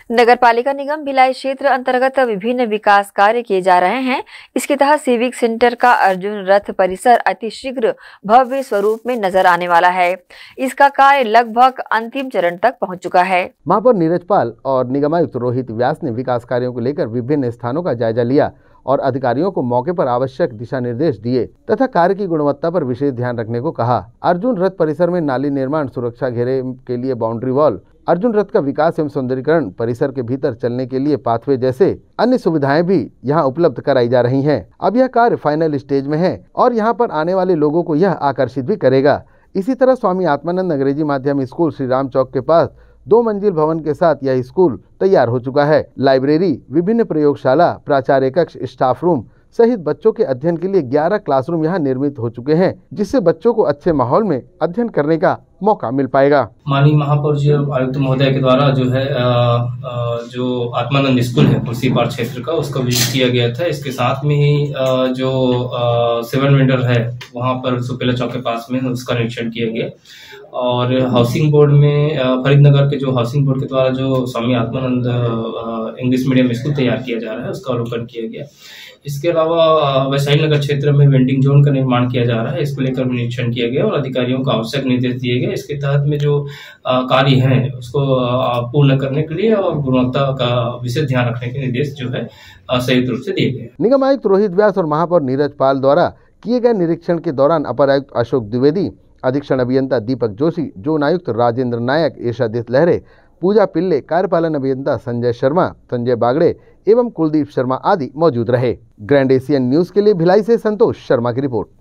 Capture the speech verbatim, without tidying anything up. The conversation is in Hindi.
नगर पालिका निगम भिलाई क्षेत्र अंतर्गत विभिन्न विकास कार्य किए जा रहे हैं। इसके तहत सिविक सेंटर का अर्जुन रथ परिसर अतिशीघ्र भव्य स्वरूप में नजर आने वाला है। इसका कार्य लगभग अंतिम चरण तक पहुंच चुका है। महापौर नीरज पाल और निगमायुक्त रोहित व्यास ने विकास कार्यों को लेकर विभिन्न स्थानों का जायजा लिया और अधिकारियों को मौके पर आवश्यक दिशा निर्देश दिए तथा कार्य की गुणवत्ता पर विशेष ध्यान रखने को कहा। अर्जुन रथ परिसर में नाली निर्माण, सुरक्षा घेरे के लिए बाउंड्री वॉल, अर्जुन रथ का विकास एवं सौंदर्यीकरण, परिसर के भीतर चलने के लिए पाथवे जैसे अन्य सुविधाएं भी यहां उपलब्ध कराई जा रही हैं। अब यह कार्य फाइनल स्टेज में है और यहां पर आने वाले लोगों को यह आकर्षित भी करेगा। इसी तरह स्वामी आत्मानंद अंग्रेजी माध्यम स्कूल श्री राम चौक के पास दो मंजिल भवन के साथ यह स्कूल तैयार हो चुका है। लाइब्रेरी, विभिन्न प्रयोगशाला, प्राचार्य कक्ष, स्टाफ रूम सहित बच्चों के अध्ययन के लिए ग्यारह क्लासरूम यहां निर्मित हो चुके हैं, जिससे बच्चों को अच्छे माहौल में अध्ययन करने का मौका मिल पाएगा। माननीय महापौर जी आयुक्त महोदय के द्वारा जो है आ, आ, जो आत्मानंद स्कूल है कुर्सीपार क्षेत्र का, उसका विजिट किया गया था। इसके साथ में ही आ, जो सेवन वेंडर है वहां पर सुपेला चौक के पास में उसका निरीक्षण किया गया और हाउसिंग बोर्ड में फरीदनगर के जो हाउसिंग बोर्ड के द्वारा जो Swami Atmanand English medium school तैयार किया जा रहा है उसका अवलोकन किया गया। इसके अलावा वैशाली नगर क्षेत्र में वेंडिंग जोन का निर्माण किया जा रहा है, इसको लेकर निरीक्षण किया गया और अधिकारियों को आवश्यक निर्देश दिए गए। इसके तहत में जो कार्य हैं उसको पूर्ण करने के लिए और गुणवत्ता का विशेष ध्यान रखने के निर्देश जो है संयुक्त रूप से दिए गए। निगम आयुक्त रोहित व्यास और महापौर नीरज पाल द्वारा किए गए निरीक्षण के दौरान अपर आयुक्त अशोक द्विवेदी, अधीक्षण अभियंता दीपक जोशी, जोन आयुक्त राजेंद्र नायक, एशादित लहरे, पूजा पिल्ले, कार्यपालन अभियंता संजय शर्मा, संजय बागड़े एवं कुलदीप शर्मा आदि मौजूद रहे। ग्रैंड एशियन न्यूज के लिए भिलाई से संतोष शर्मा की रिपोर्ट।